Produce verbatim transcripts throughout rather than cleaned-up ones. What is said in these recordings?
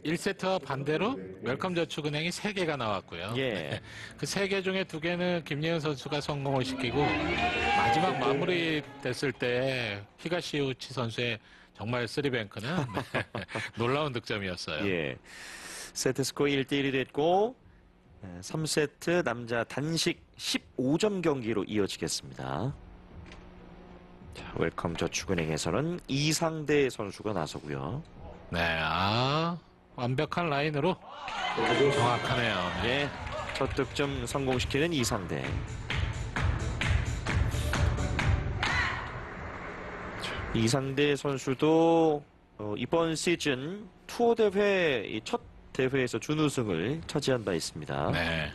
일 세트와 반대로 웰컴저축은행이 세 개가 나왔고요. 예. 그 세 개 중에 두 개는 김예은 선수가 성공을 시키고 마지막 마무리 됐을 때 히가시우치 선수의 정말 쓰리뱅크는 놀라운 득점이었어요. 예. 세트 스코어 일 대 일이 됐고 삼 세트 남자 단식 십오 점 경기로 이어지겠습니다. 자, 웰컴 저축은행에서는 이상대 선수가 나서고요. 네, 아 완벽한 라인으로 정확하네요. 예, 첫 득점 성공시키는 이상대. 이상대 선수도 어, 이번 시즌 투어 대회 이 첫 대회에서 준우승을 차지한 바 있습니다. 네.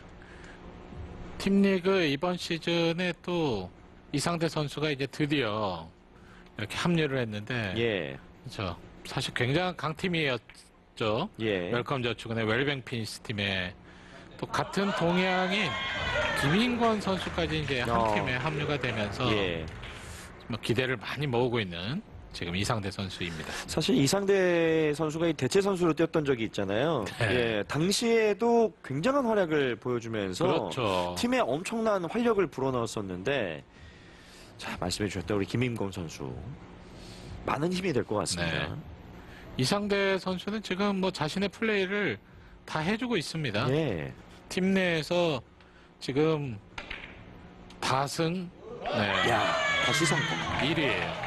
팀리그 이번 시즌에 또 이상대 선수가 이제 드디어 이렇게 합류를 했는데, 예, 그렇죠. 사실 굉장한 강팀이었죠. 예, 웰컴 저축은의 웰뱅 피니스 팀에 또 같은 동양인 김인권 선수까지 이제 한 어. 팀에 합류가 되면서 예. 뭐 기대를 많이 모으고 있는 지금 이상대 선수입니다. 사실 이상대 선수가 이 대체 선수로 뛰었던 적이 있잖아요. 네. 예, 당시에도 굉장한 활약을 보여주면서 그렇죠. 팀에 엄청난 활력을 불어넣었었는데, 자, 말씀해 주셨던 우리 김인권 선수 많은 힘이 될 것 같습니다. 네. 이상대 선수는 지금 뭐 자신의 플레이를 다 해주고 있습니다. 예, 팀 내에서 지금 다승 네, 야, 다시 성공. 일 위예요.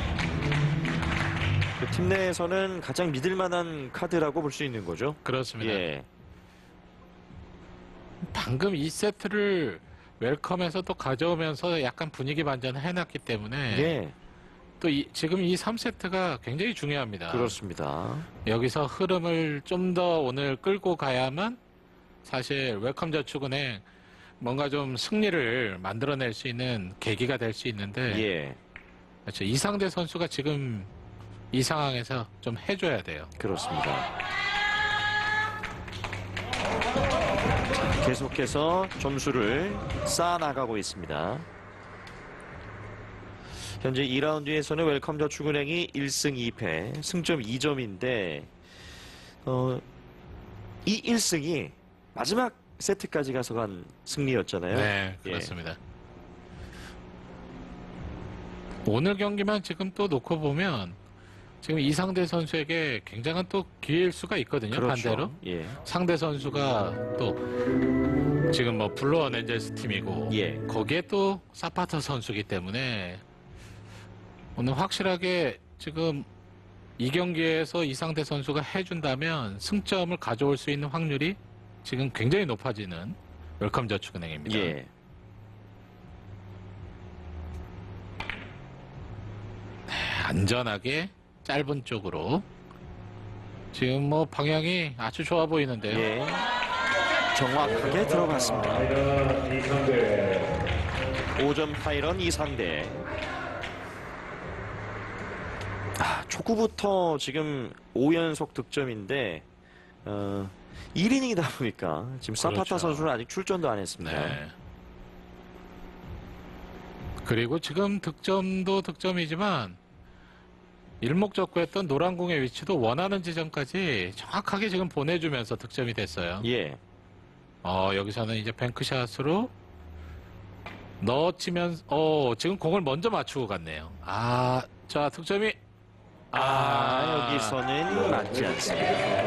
그 팀 내에서는 가장 믿을만한 카드라고 볼 수 있는 거죠. 그렇습니다. 예, 방금 이 세트를 웰컴에서 또 가져오면서 약간 분위기 반전을 해놨기 때문에 예, 또 이, 지금 이 삼 세트가 굉장히 중요합니다. 그렇습니다. 여기서 흐름을 좀 더 오늘 끌고 가야만 사실 웰컴 저축은행 뭔가 좀 승리를 만들어낼 수 있는 계기가 될 수 있는데 예, 그렇죠. 이상대 선수가 지금 이 상황에서 좀 해줘야 돼요. 그렇습니다. 자, 계속해서 점수를 쌓아나가고 있습니다. 현재 이 라운드에서는 웰컴 저축은행이 일 승 이 패, 승점 이 점인데 어, 이 일 승이 마지막 세트까지 가서 간 승리였잖아요. 네, 예. 그렇습니다. 오늘 경기만 지금 또 놓고 보면 지금 이상대 선수에게 굉장한 또 기회일 수가 있거든요. 그렇죠. 반대로 예. 상대 선수가 또 지금 뭐 블루 어넨젤스 팀이고 예. 거기에 또 사파터 선수기 때문에 오늘 확실하게 지금 이 경기에서 이상대 선수가 해준다면 승점을 가져올 수 있는 확률이 지금 굉장히 높아지는 웰컴 저축은행입니다. 예. 안전하게 짧은 쪽으로 지금 뭐 방향이 아주 좋아 보이는데요. 예. 정확하게 들어갔습니다. 오 점 파이런 이상대. 아, 초구부터 지금 오 연속 득점인데 어, 일 이닝이다 보니까 지금 사파타 그렇죠. 선수는 아직 출전도 안 했습니다. 네. 그리고 지금 득점도 득점이지만 일목적구했던 노란공의 위치도 원하는 지점까지 정확하게 지금 보내주면서 득점이 됐어요. 예. 어, 여기서는 이제 뱅크샷으로 넣어치면서, 어, 지금 공을 먼저 맞추고 갔네요. 아, 자, 득점이, 아, 아, 여기서는 맞지 않습니다.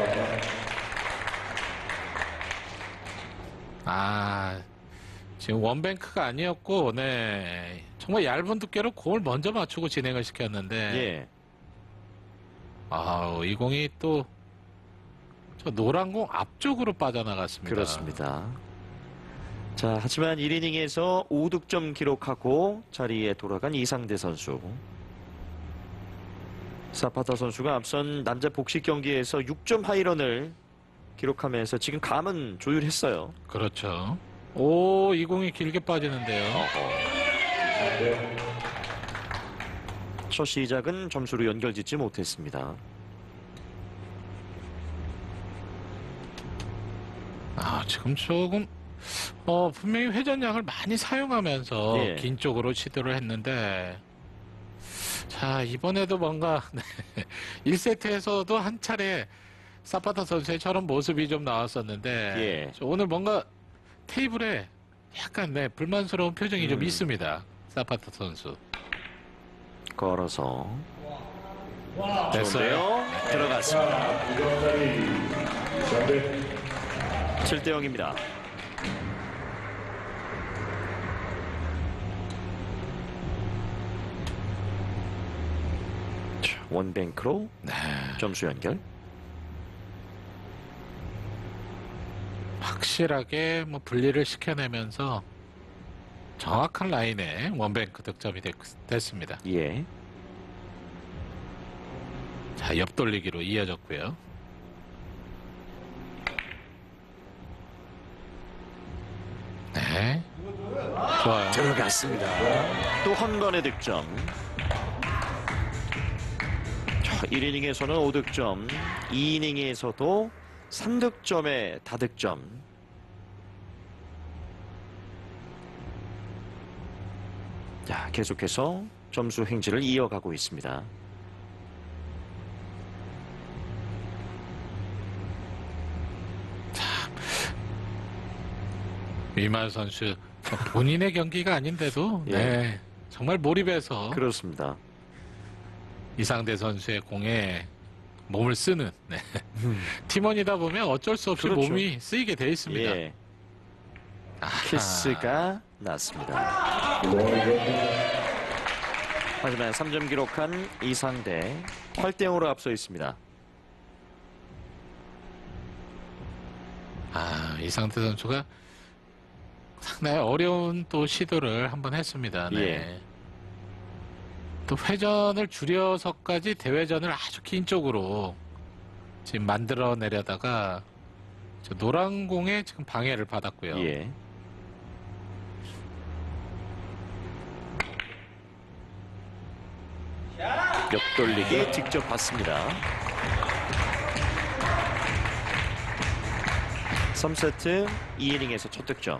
아, 지금 원뱅크가 아니었고, 네. 정말 얇은 두께로 공을 먼저 맞추고 진행을 시켰는데, 예. 아, 이 공이 또, 저 노란 공 앞쪽으로 빠져나갔습니다. 그렇습니다. 자, 하지만 일 이닝에서 오 득점 기록하고 자리에 돌아간 이상대 선수. 사파타 선수가 앞선 남자 복식 경기에서 육 점 하이런을 기록하면서 지금 감은 조율했어요. 그렇죠. 오, 이 공이 길게 빠지는데요. 첫 시작은 점수로 연결짓지 못했습니다. 아, 지금 조금, 어, 분명히 회전량을 많이 사용하면서 예. 긴 쪽으로 시도를 했는데, 자, 이번에도 뭔가, 네, 일 세트에서도 한 차례 사파타 선수의 저런 모습이 좀 나왔었는데 예. 저 오늘 뭔가 테이블에 약간 네, 불만스러운 표정이 좀 음. 있습니다. 사파타 선수. 걸어서 됐어요. 좋은데요? 들어갔습니다. 칠 대 영입니다. 원뱅크로 네. 점수 연결. 확실하게 뭐 분리를 시켜내면서 정확한 라인에 원뱅크 득점이 됐, 됐습니다. 예. 자, 옆돌리기로 이어졌고요. 네. 좋아요. 들어갔습니다. 또 한 번의 득점. 자, 일 이닝에서는 오 득점, 이 이닝에서도 삼 득점의 다득점. 자, 계속해서 점수 행진을 이어가고 있습니다. 위만 선수 본인의 경기가 아닌데도 예. 네, 정말 몰입해서 그렇습니다. 이상대 선수의 공에 몸을 쓰는 네. 팀원이다 보면 어쩔 수 없이 그렇죠. 몸이 쓰이게 돼 있습니다. 예. 아하. 키스가 났습니다. 하지만 삼 점 기록한 이상대 팔 대 영으로 앞서 있습니다. 아, 이상대 선수가 상당히 어려운 또 시도를 한번 했습니다. 네. 예. 또 회전을 줄여서까지 대회전을 아주 긴 쪽으로 지금 만들어내려다가 저 노란 공에 지금 방해를 받았고요. 예. 옆돌리기 직접 받습니다. 삼 세트 이 이닝에서 첫 득점.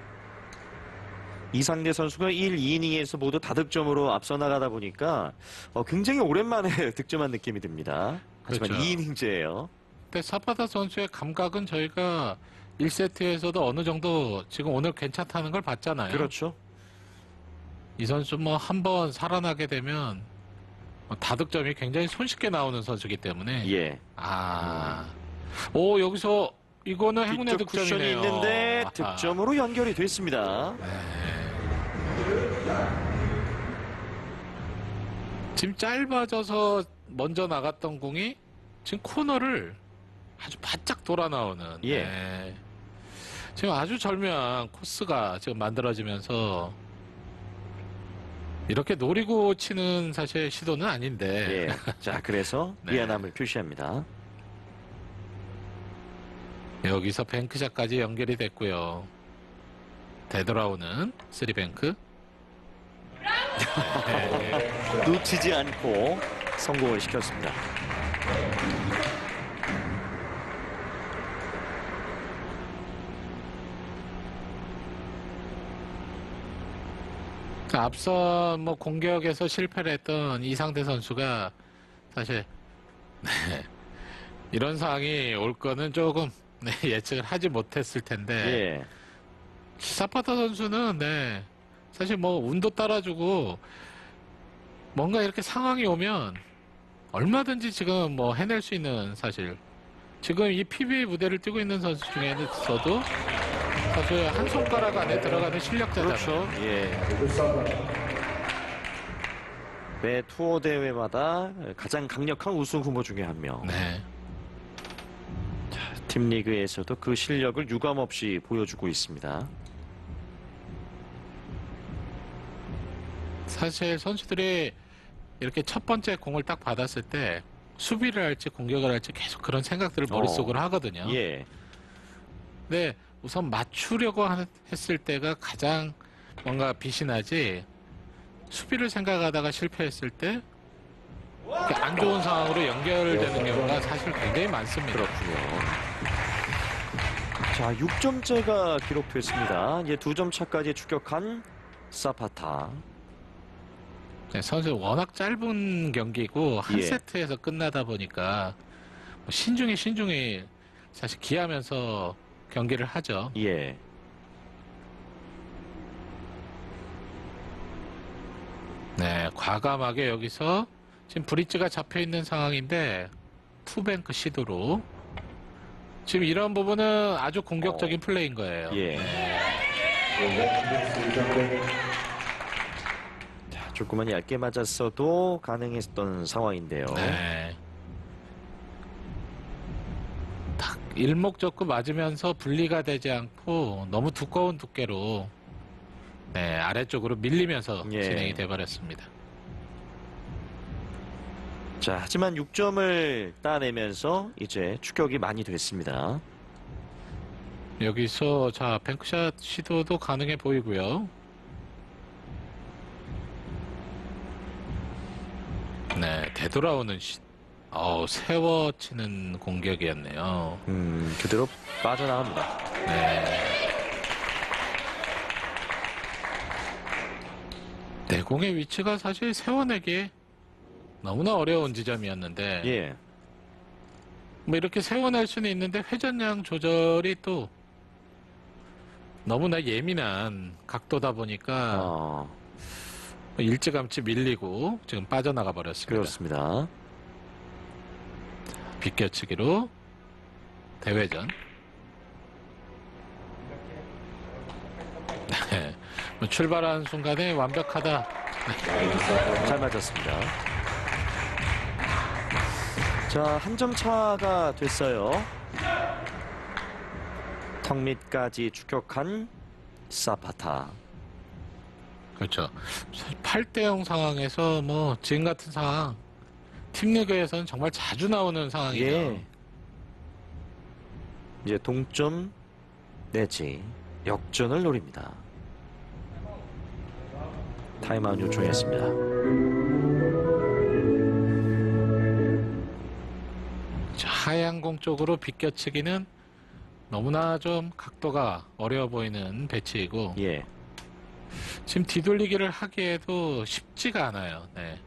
이상대 선수가 일, 이 이닝에서 모두 다득점으로 앞서 나가다 보니까 어, 굉장히 오랜만에 득점한 느낌이 듭니다. 하지만 그렇죠. 이 이닝째예요. 근데 사파타 선수의 감각은 저희가 일 세트에서도 어느 정도 지금 오늘 괜찮다는 걸 봤잖아요. 그렇죠. 이 선수 뭐 한 번 살아나게 되면 뭐 다득점이 굉장히 손쉽게 나오는 선수이기 때문에 예. 아, 오 여기서 이거는 행운의 뒤쪽 쿠션이 득점이네요. 있는데 아하. 득점으로 연결이 됐습니다. 지금 짧아져서 먼저 나갔던 공이 지금 코너를 아주 바짝 돌아 나오는 예. 네. 지금 아주 절묘한 코스가 지금 만들어지면서 이렇게 노리고 치는 사실 시도는 아닌데 예. 자, 그래서 네. 미안함을 표시합니다. 여기서 뱅크샷까지 연결이 됐고요. 되돌아오는 쓰리뱅크. 네. 놓치지 않고 성공을 시켰습니다. 앞선 뭐 공격에서 실패를 했던 이상대 선수가 사실 네, 이런 상황이 올 거는 조금 네, 예측을 하지 못했을 텐데 예. 사파타 선수는 네, 사실 뭐 운도 따라주고 뭔가 이렇게 상황이 오면 얼마든지 지금 뭐 해낼 수 있는 사실 지금 이 피비에이 무대를 뛰고 있는 선수 중에서도 사실 한 손가락 안에 들어가는 실력자잖아요. 그렇죠. 예. 매 투어 대회마다 가장 강력한 우승 후보 중에 한 명. 네. 팀 리그에서도 그 실력을 유감없이 보여주고 있습니다. 사실 선수들이 이렇게 첫 번째 공을 딱 받았을 때 수비를 할지 공격을 할지 계속 그런 생각들을 머릿속으로 어. 하거든요. 예. 근데 우선 맞추려고 하- 했을 때가 가장 뭔가 빛이 나지 수비를 생각하다가 실패했을 때 안 좋은 상황으로 연결되는 경우가 사실 굉장히 많습니다. 그렇군요. 자, 육 점째가 기록됐습니다. 이제 두 점 차까지 추격한 사파타. 네, 선수 워낙 짧은 경기고 한 예. 세트에서 끝나다 보니까 신중히 신중히 사실 기하면서 경기를 하죠. 예. 네, 과감하게 여기서 지금 브릿지가 잡혀 있는 상황인데 투뱅크 시도로 지금 이런 부분은 아주 공격적인 어. 플레이인 거예요. 예. 자, 조금만 얇게 맞았어도 가능했던 상황인데요. 네. 딱 일목적구 맞으면서 분리가 되지 않고 너무 두꺼운 두께로 네, 아래쪽으로 밀리면서 예. 진행이 돼버렸습니다. 자, 하지만 육 점을 따내면서 이제 추격이 많이 됐습니다. 여기서 자 뱅크샷 시도도 가능해 보이고요. 네, 되돌아오는 시, 어 세워치는 공격이었네요. 음, 그대로 빠져나갑니다. 네. 내공의 위치가 사실 세워내기 너무나 어려운 지점이었는데 예. 뭐 이렇게 세워낼 수는 있는데 회전량 조절이 또 너무나 예민한 각도다 보니까 어, 뭐 일찌감치 밀리고 지금 빠져나가 버렸습니다. 그렇습니다. 비껴치기로 대회전. 네. 뭐 출발한 순간에 완벽하다. 잘 맞았습니다. 자, 한 점 차가 됐어요. 턱 밑까지 추격한 사파타. 그렇죠. 팔 대 영 상황에서 뭐 지금 같은 상황 팀 리그에서는 정말 자주 나오는 상황이죠. 예. 이제 동점 내지 역전을 노립니다. 타임아웃 요청했습니다. 자, 하얀 공 쪽으로 비껴치기는 너무나 좀 각도가 어려워 보이는 배치이고 예. 지금 뒤돌리기를 하기에도 쉽지가 않아요. 네.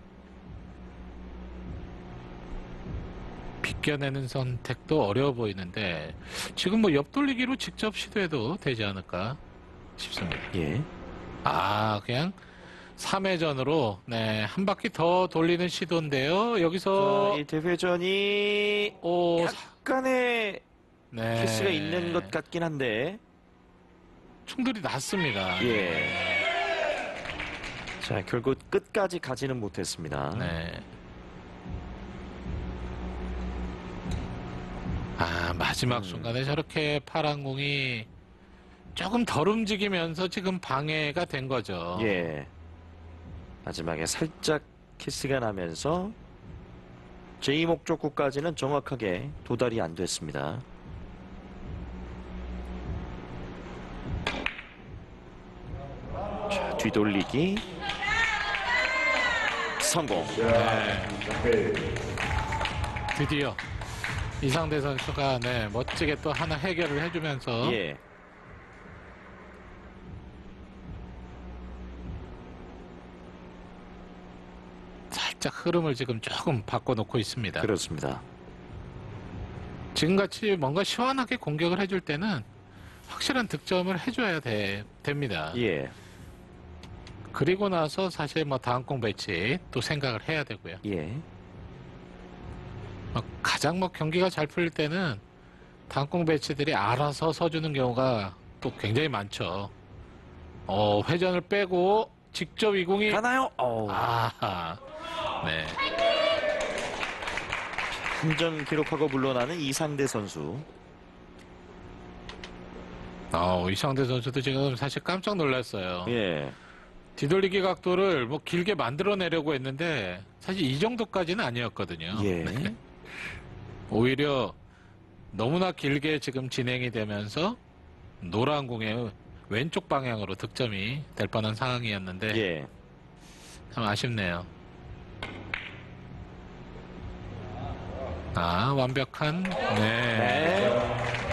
비껴내는 선택도 어려워 보이는데 지금 뭐 옆돌리기로 직접 시도해도 되지 않을까 싶습니다. 예. 아, 그냥 삼 회전으로 네, 한 바퀴 더 돌리는 시도인데요. 여기서 자, 이 대회전이 오, 약간의 네. 키스가 있는 것 같긴 한데. 충돌이 났습니다. 예. 자, 결국 끝까지 가지는 못했습니다. 네. 아, 마지막 음. 순간에 저렇게 파란 공이 조금 덜 움직이면서 지금 방해가 된 거죠. 예. 마지막에 살짝 키스가 나면서 제이 목적구까지는 정확하게 도달이 안 됐습니다. 자, 뒤돌리기 성공. 네. 드디어 이상대 선수가 네, 멋지게 또 하나 해결을 해주면서 예. 살짝 흐름을 지금 조금 바꿔놓고 있습니다. 그렇습니다. 지금같이 뭔가 시원하게 공격을 해줄 때는 확실한 득점을 해줘야 돼, 됩니다. 예. 그리고 나서 사실 뭐 다음 공 배치 또 생각을 해야 되고요. 예. 어, 가장 뭐 경기가 잘 풀릴 때는 다음 공 배치들이 알아서 서주는 경우가 또 굉장히 많죠. 어, 회전을 빼고 직접 이 공이 가나요? 어. 아, 네. 한 점 기록하고 물러나는 이상대 선수. 어, 이상대 선수도 지금 사실 깜짝 놀랐어요. 예. 뒤돌리기 각도를 뭐 길게 만들어내려고 했는데 사실 이 정도까지는 아니었거든요. 예. 네. 오히려 너무나 길게 지금 진행이 되면서 노란 공의 왼쪽 방향으로 득점이 될 뻔한 상황이었는데 예. 참 아쉽네요. 아, 완벽한 네. 네.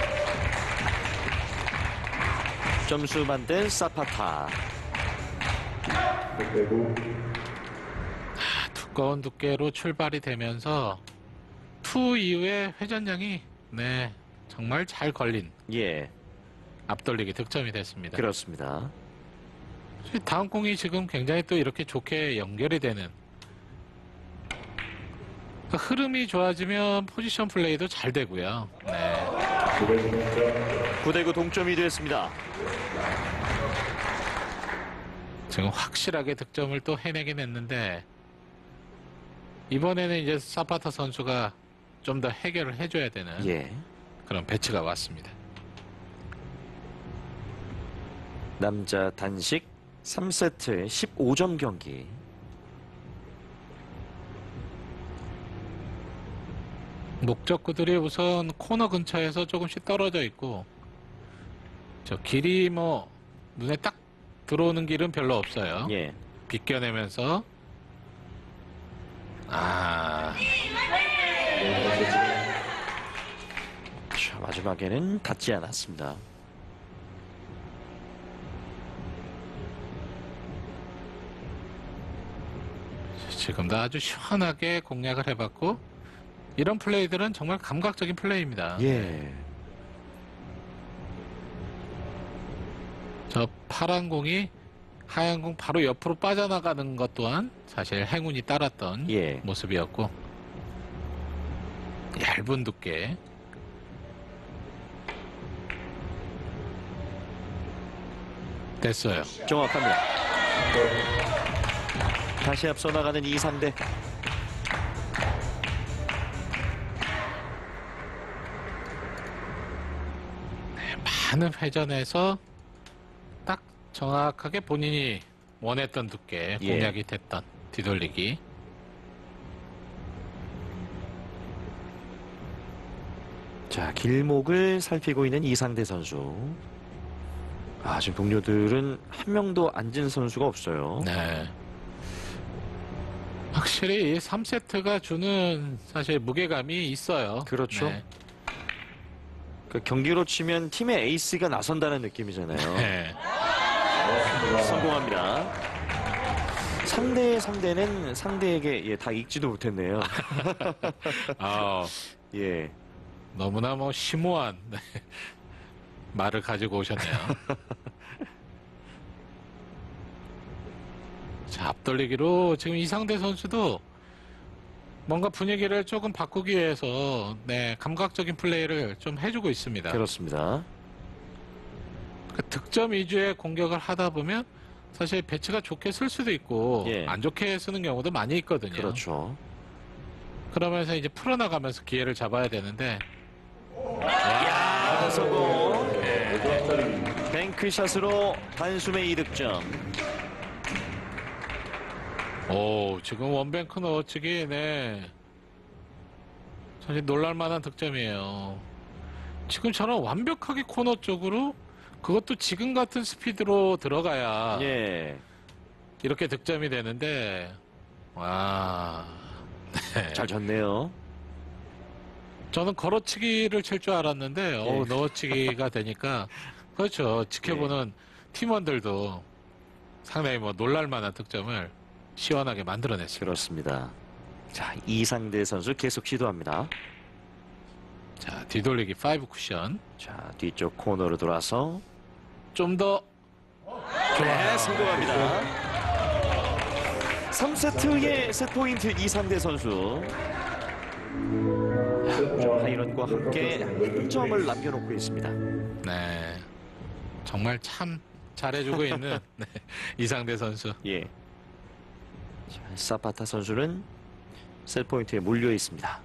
점수 만든 사파타. 아, 두꺼운 두께로 출발이 되면서 투 이후에 회전량이 네 정말 잘 걸린 예, 앞돌리기 득점이 됐습니다. 그렇습니다. 다음 공이 지금 굉장히 또 이렇게 좋게 연결이 되는 그러니까 흐름이 좋아지면 포지션 플레이도 잘 되고요. 네. 구 대 구 동점이 됐습니다. 지금 확실하게 득점을 또 해내긴 했는데 이번에는 이제 사파타 선수가 좀 더 해결을 해줘야 되는 예, 그런 배치가 왔습니다. 남자 단식 삼 세트 십오 점 경기. 목적구들이 우선 코너 근처에서 조금씩 떨어져 있고 저 길이 뭐 눈에 딱 들어오는 길은 별로 없어요. 예, 비껴내면서 아 자, 마지막에는 닿지 않았습니다. 지금도 아주 시원하게 공략을 해봤고 이런 플레이들은 정말 감각적인 플레이입니다. 예, 저 파란 공이 하얀 공 바로 옆으로 빠져나가는 것 또한 사실 행운이 따랐던 예, 모습이었고 얇은 두께 됐어요. 정확합니다. 다시 앞서 나가는 이상대. 많은 회전에서 딱 정확하게 본인이 원했던 두께 예. 공략이 됐던 뒤돌리기. 자, 길목을 살피고 있는 이상대 선수. 아, 지금 동료들은 한 명도 앉은 선수가 없어요. 네. 확실히 이 삼 세트가 주는 사실 무게감이 있어요. 그렇죠. 네. 그 경기로 치면 팀의 에이스가 나선다는 느낌이잖아요. 네. 성공합니다. 상대의 상대는 상대에게 예, 다 읽지도 못했네요. 아, 예, 너무나 뭐 심오한 네. 말을 가지고 오셨네요. 자, 앞돌리기로 지금 이상대 선수도 뭔가 분위기를 조금 바꾸기 위해서 네, 감각적인 플레이를 좀 해주고 있습니다. 그렇습니다. 그 득점 위주의 공격을 하다 보면 사실 배치가 좋게 쓸 수도 있고 예. 안 좋게 쓰는 경우도 많이 있거든요. 그렇죠. 그러면서 이제 풀어나가면서 기회를 잡아야 되는데 야, 성공. 뱅크샷으로 단숨에 이 득점. 오, 지금 원뱅크 넣어치기, 네. 사실 놀랄만한 득점이에요. 지금처럼 완벽하게 코너 쪽으로 그것도 지금 같은 스피드로 들어가야 예, 이렇게 득점이 되는데, 와. 네. 잘 졌네요. 저는 걸어치기를 칠 줄 알았는데, 어 예. 넣어치기가 되니까, 그렇죠. 지켜보는 팀원들도 상당히 뭐 놀랄만한 득점을 시원하게 만들어냈습니다. 그렇습니다. 자, 이상대 선수 계속 시도합니다. 자, 뒤돌리기 파이브 쿠션. 자, 뒤쪽 코너로 돌아서 좀 더 네, 성공합니다. 삼 세트의 세트포인트 이상대 선수. 하이런과 함께 한 점을 남겨놓고 있습니다. 네. 정말 참 잘해주고 있는 네, 이상대 선수. 예. 자, 사파타 선수는 세트포인트에 몰려 있습니다.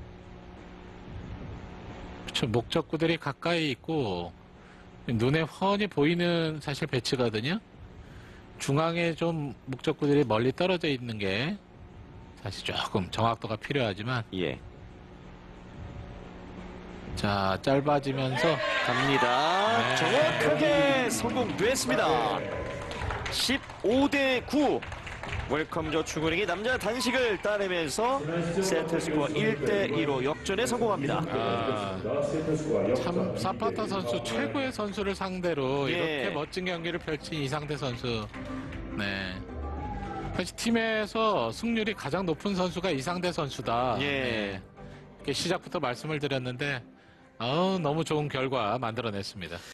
그렇죠. 목적구들이 가까이 있고 눈에 훤히 보이는 사실 배치거든요. 중앙에 좀 목적구들이 멀리 떨어져 있는 게 사실 조금 정확도가 필요하지만 예. 자, 짧아지면서 갑니다. 네. 정확하게 성공됐습니다. 십오 대 구. 웰컴 저축은행이 남자 단식을 따내면서 세트 스코어 일 대 이로 역전에 성공합니다. 아, 참 사파타 선수 최고의 선수를 상대로 예. 이렇게 멋진 경기를 펼친 이상대 선수. 네. 사실 팀에서 승률이 가장 높은 선수가 이상대 선수다. 예. 네. 시작부터 말씀을 드렸는데, 아우, 너무 좋은 결과 만들어냈습니다.